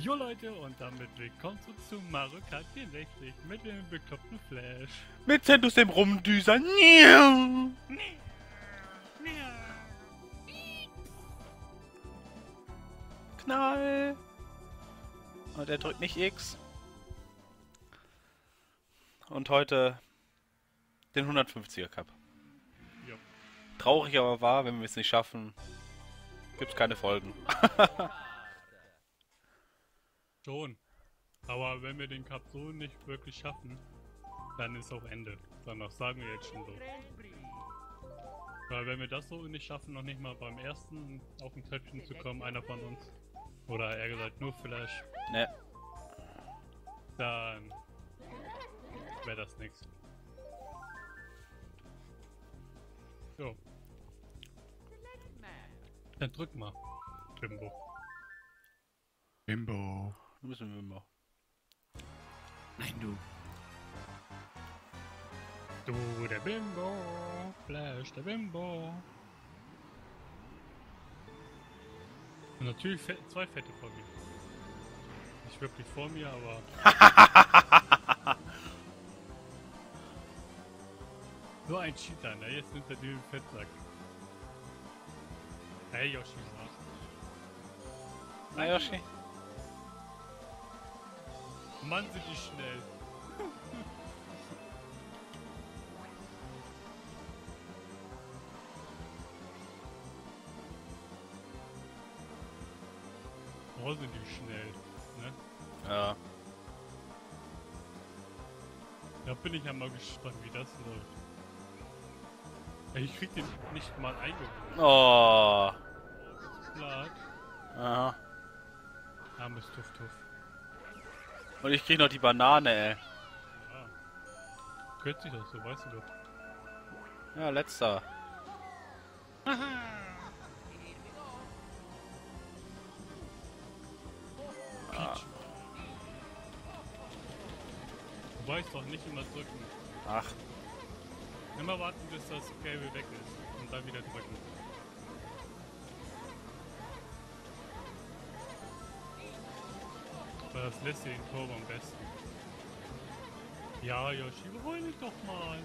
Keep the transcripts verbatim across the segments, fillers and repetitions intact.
Jo Leute, und damit willkommen zu, zu Mario Kart vierundsechzig mit dem bekloppten Flash. Mit Zentus dem Rumdüser. Knall. Und er drückt nicht X. Und heute den hundertfünfziger Cup. Jo. Traurig aber wahr, wenn wir es nicht schaffen, gibt's keine Folgen. Schon. Aber wenn wir den Cup so nicht wirklich schaffen, dann ist auch Ende. Danach sagen wir jetzt schon so. Weil wenn wir das so nicht schaffen, noch nicht mal beim ersten auf ein Treppchen zu kommen, einer von uns, oder eher gesagt nur Flash, Ne. dann wäre das nix. So. Dann drück mal. Bimbo. Bimbo. Du bist ein Wimmer. Nein, du. Du, der Bimbo. Flash, der Bimbo. Und natürlich fe zwei Fette vor mir. Nicht wirklich vor mir, aber... so ein Cheater, ne? Jetzt nimmt er den Fettsack. Hey, Yoshi, was? Na, Yoshi? Mann, sind die schnell. Oh, sind die schnell, ne? Ja. Da bin ich ja mal gespannt, wie das läuft. Ey, ich krieg den nicht mal eingeholt. Oh. Blatt. Aha. Armes Tuff Tuff. Und ich krieg noch die Banane, ey. Ja. Hört sich das so, weißt du doch. Ja, letzter. Peach. Du weißt doch nicht immer drücken. Ach. Immer warten, bis das Gelbe weg ist. Und dann wieder drücken. Weil das lässt dir den Turbo am besten. Ja, Yoshi, hol mich doch mal.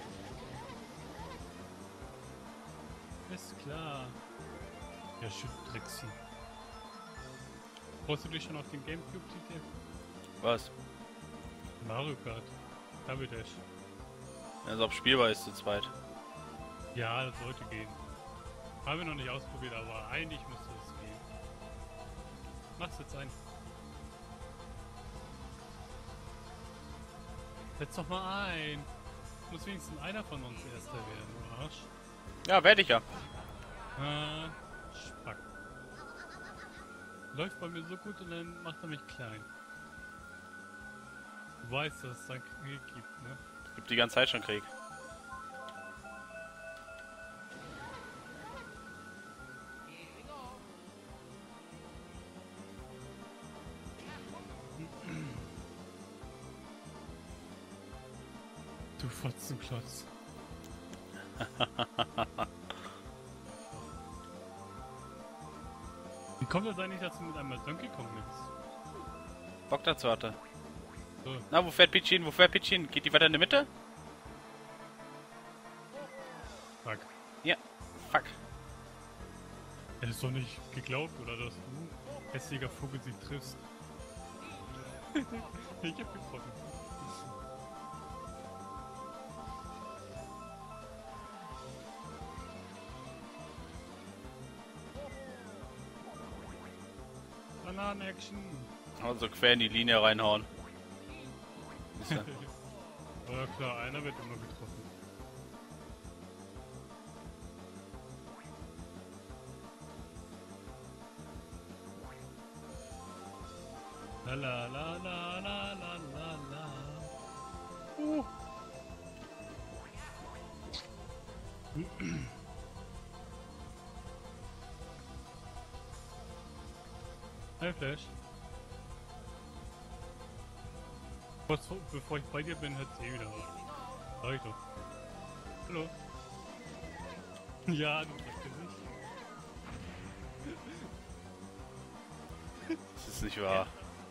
Ist klar. Ja, shit, Drexi. Brauchst du dich schon auf den Gamecube-Titel? Was? Mario Kart. Double Dash. Also ob spielbar ist zu zweit. Ja, das sollte gehen. Haben wir noch nicht ausprobiert, aber eigentlich müsste es gehen. Mach's jetzt ein. Setz doch mal ein. Muss wenigstens einer von uns Erster werden, du Arsch. Ja, werde ich ja. Äh, Spack. Läuft bei mir so gut und dann macht er mich klein. Du weißt, dass es da Krieg gibt, ne? Gibt die ganze Zeit schon Krieg. Du Fotzenklotz. Wie kommt das eigentlich, dass du mit einmal Donkey Kong nimmst? Bock dazu hatte. So. Na, wo fährt Peach hin? Wo fährt Peach hin? Geht die weiter in der Mitte? Fuck. Ja. Fuck. Hättest du doch nicht geglaubt, oder dass du, hässlicher Vogel, sie triffst. Ich hab getroffen. Bananen-Action! Also quer in die Linie reinhauen. Ist ja- Ja klar, einer wird immer getroffen. La la la la la la la la. Uh. Hey Flash. Kurz vor- bevor ich bei dir bin, hört's eh wieder auf. Sag ich doch. Hallo. Ja, du sagst es nicht. Das ist nicht wahr.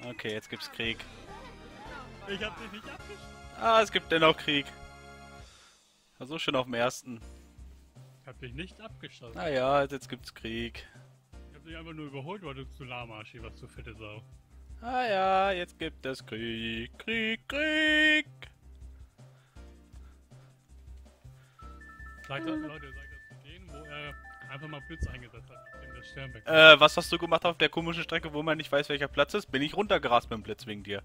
Okay, jetzt gibt's Krieg. Ich hab dich nicht abgeschossen. Ah, es gibt dennoch Krieg. War so schön auf dem ersten. Ich hab dich nicht abgeschossen. Ah ja, jetzt gibt's Krieg. Ich hab dich einfach nur überholt, weil du zu lahm warst, was zu fette Sau. Ah ja, jetzt gibt es Krieg, Krieg, Krieg. Sag das, Leute, sag das zu denen, wo er einfach mal Blitz eingesetzt hat, nachdem der Stern weg war. Äh, was hast du gemacht auf der komischen Strecke, wo man nicht weiß, welcher Platz ist? Bin ich runtergerast mit dem Blitz wegen dir.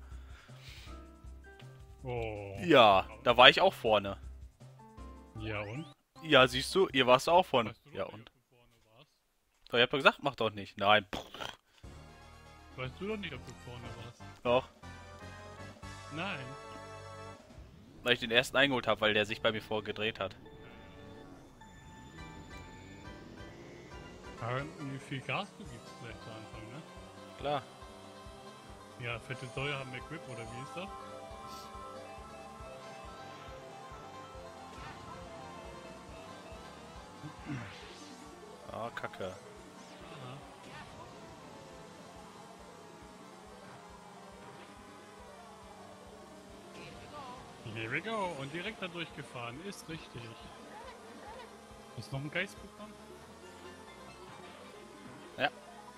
Oh. Ja, da war ich auch vorne. Ja und? Ja, siehst du, ihr warst auch vorne. Weißt du Ja doch und? nicht, ob du vorne warst? Doch, ich hab doch gesagt, mach doch nicht. Nein. Weißt du doch nicht, ob du vorne warst? Doch. Nein. Weil ich den ersten eingeholt habe, weil der sich bei mir vorgedreht hat. Aber wie viel Gas du gibst vielleicht zu Anfang, ne? Klar. Ja, fette Säue haben mehr Grip, oder wie ist das? Ah, Kacke. Aha. Here we go. Und direkt da durchgefahren. Ist richtig. Hast du noch einen Geist bekommen? Ja.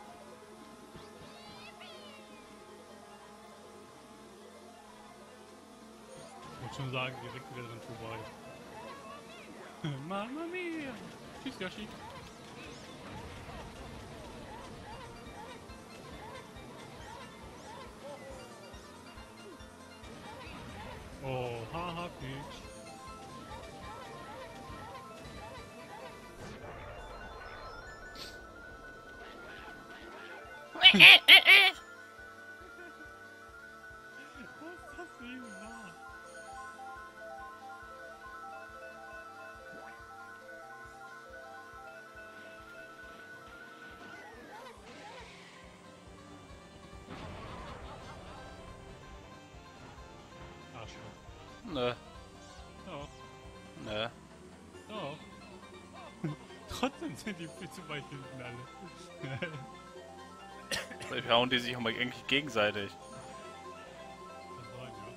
Ich würde schon sagen, direkt wieder dran vorbei. Mamma mia! Tschüss, Yoshi. Oh, haha, Peach. Was ist das für ein Laut? Arschloch. Nö. Doch, Nö. doch. Trotzdem sind die viel zu weit hinten alle. Vielleicht hauen die sich auch mal eigentlich gegenseitig. Das sein, ja.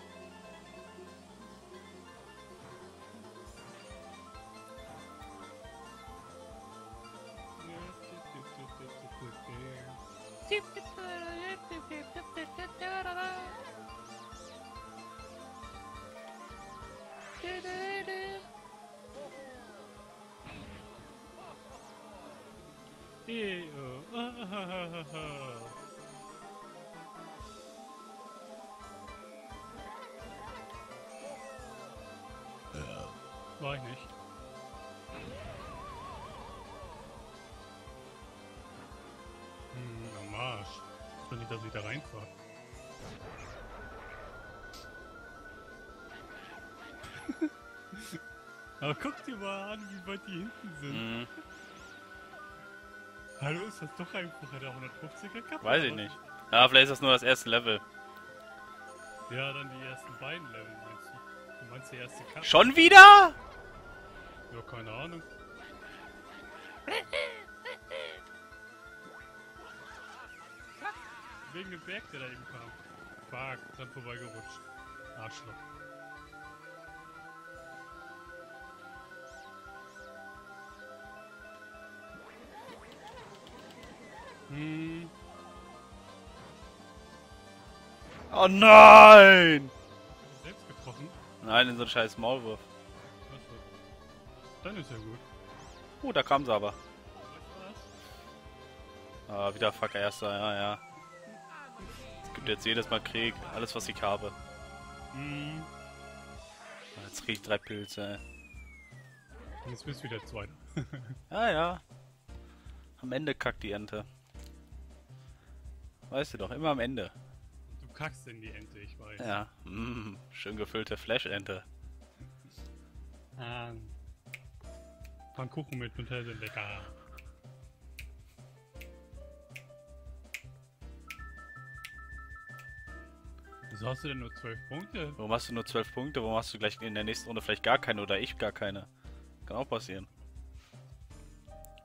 Eh, oh. Ah, ah, ah, ah, ah. War ich nicht. Hm, am Arsch. Ich will nicht, dass ich da reinfahre. Aber guck dir mal an, wie weit die hinten sind. Mhm. Hallo, ist das doch einfach der hundertfünfziger Cup? Weiß ich oder? nicht. Ja, vielleicht ist das nur das erste Level. Ja, dann die ersten beiden Level, meinst du? Du meinst die erste Cup? Schon wieder? Ja, keine Ahnung. Wegen dem Berg, der da eben kam. Fuck, dran vorbeigerutscht. Arschloch. Hm. Oh nein! Selbst getroffen? Nein, in so einen scheiß Maulwurf. Achso. Dann ist ja gut. Uh, da kam sie aber. Weißt du was? Ah, wieder Fuck erster, ja, ja. Es gibt jetzt jedes Mal Krieg, alles was ich habe. Hm. Jetzt krieg ich drei Pilze, ey. Jetzt bist du wieder Zweiter. Ja, ja. Am Ende kackt die Ente. Weißt du doch, immer am Ende. Du kackst in die Ente, ich weiß. Ja, mm, schön gefüllte Flash-Ente. Ähm. Pfannkuchen mit Nutella sind lecker. Wieso hast du denn nur zwölf Punkte? Warum hast du nur zwölf Punkte? Warum hast du gleich in der nächsten Runde vielleicht gar keine oder ich gar keine? Kann auch passieren.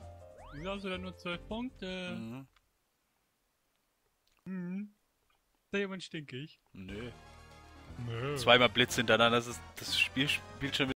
Wieso hast du denn nur zwölf Punkte? Mhm. Mhm. da jemand stinkig? Nö. Nö. Zweimal Blitz hintereinander, das, ist, das Spiel spielt schon